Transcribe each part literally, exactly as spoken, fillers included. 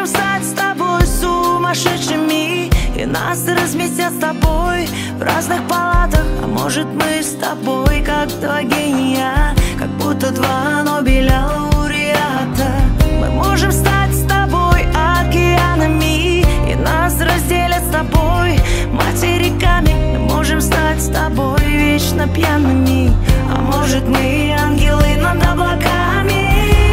можем стать с тобой сумасшедшими, и нас разместят с тобой в разных палатах. А может мы с тобой как два гения, как будто два Нобеля лауреата. Мы можем стать с тобой океанами, и нас разделят с тобой материками. Мы можем стать с тобой вечно пьяными, а может мы ангелы над облаками.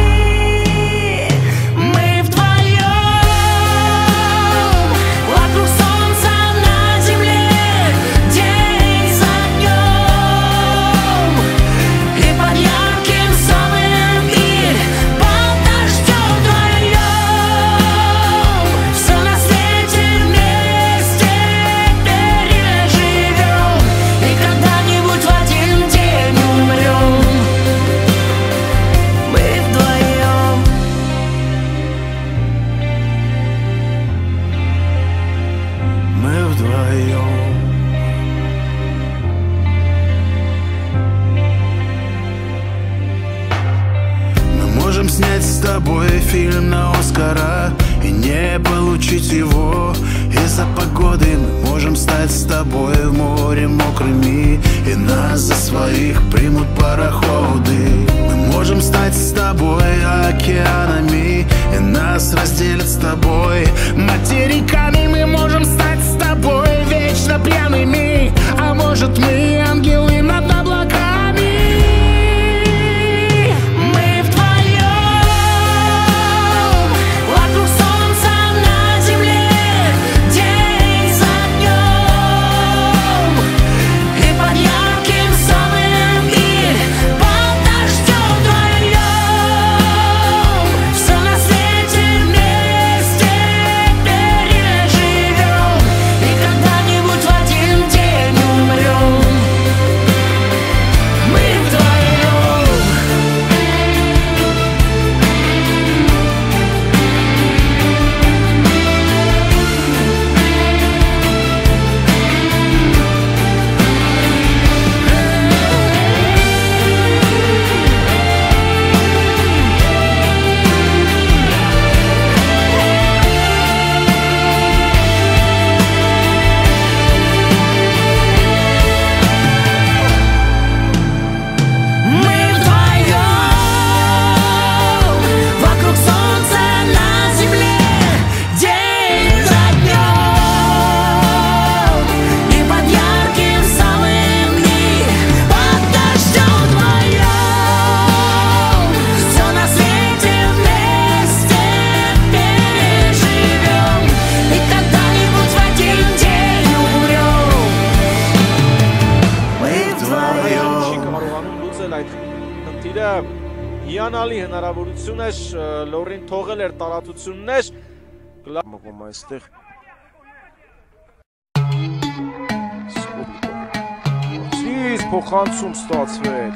Фильм на Оскара и не получить его из-за погоды. Мы можем стать с тобой в море мокрыми, и нас за своих примут пароходы. Мы можем стать с тобой океанами, и нас разделят с тобой материками. Мы можем стать с тобой вечно пьяными, а может мы ангелы над облаками. Հիանալի հնարավորություն էր Լորին թողել էր տարածություններ մոկոմ այստեղ Սից փոխանցում ստացվեց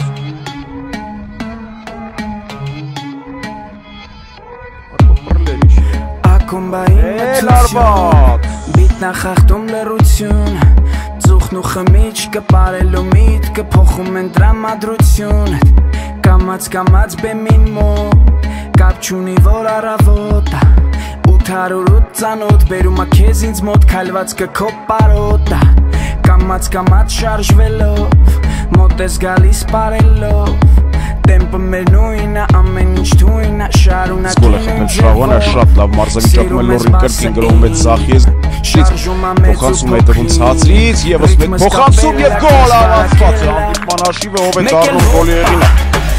Էլ արված Բիտնախախտում լրություն Ձուխն ու խմիչքը պարելու միտքը փոխում են տրամադրություն Կամաց կամաց բեմին մոտ Կապ չունի որ առավոտ ութ հարյուր ութ ծանոթ Բերում ա քեզ ինձ մոտ քայլվածքը քո պարոտ Կամաց կամաց շարժվելով Մոտ ես գալիս պարելով Տեմպը մեր նույնը ամեն ինչ թույնը Շարունակին ինձ Շրավանը շատ լավ մարզավիճակում է Լորին կրկին գրում է ձախ ես Փոխանցում է տվում ցածրից Եվս մեկ փոխանցում և գոլ ավարտված է Հանդիպման հաշիվը ով է դառնում գոլի եղինը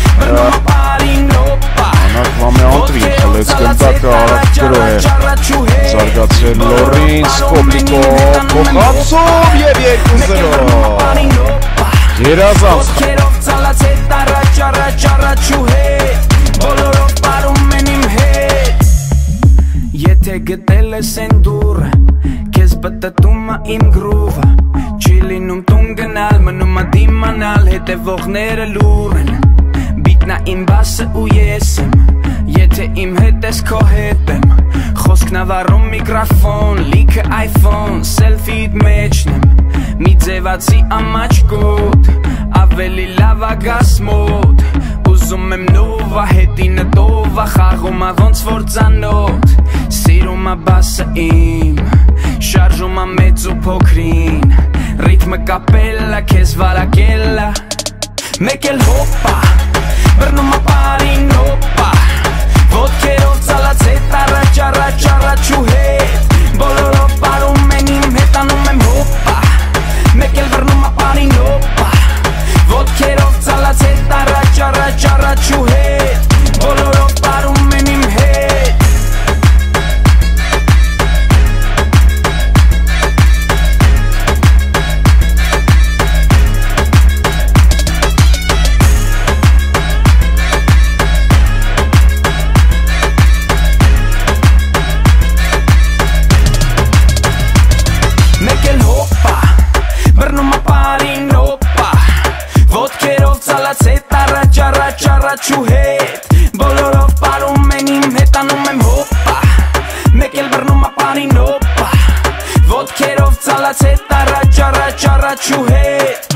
Անակվամ է անտրի խլեց գնդակը արագ գրո է Զարգացրել Լորին Սկոպլիկո Փոխանցում և երկու զրո Երազանց Եթե գտել ես են դուրը Կեզ պտտում է իմ գրուվը Չի լինում տուն գնալ Մնում է դիմանալ Հետևողները լուր են Բիտնա իմ բասը ու ես եմ Եթե իմ հետ ես քո հետ եմ Խոսքն ավառում միկրոֆոն Լիքը iPhone Սելֆիդ մեջն եմ Մի ձևացի ամաչկոտ Ավելի լավ ագաս մոտ Ուզում եմ նովա հետինը տովա Խաղում ա ոնց որ ծանոտ Սիրում basă im Շարժում ա մեծ ու փոքրին Ռիթմը կապելա, քեզ վարակելա Մեկ էլ հոպա, բռնում ա պարին հոպա Ոտքերով ծալած հետ առաջ, առաջ, առաջ ու հետ Բոլորով պարում են իմ հետ, անում եմ հոպա Մեկ էլ բռնում ա պարին հոպա Ոտքերով ծալած հետ առաջ, առաջ, առաջ ու հետ Բոլորով պարում են իմ հետ Մեկ էլ հոպա, բռնում ա պարին հոպա Ոտքերով ծալած հետ առաջ, առաջ, առաջ ու հետ Բոլորով պարում են իմ հետ, անում եմ հոպա Մեկ էլ բռնում ա պարին հոպա Ոտքերով ծալած հետ առաջ, առաջ, առաջ ու հետ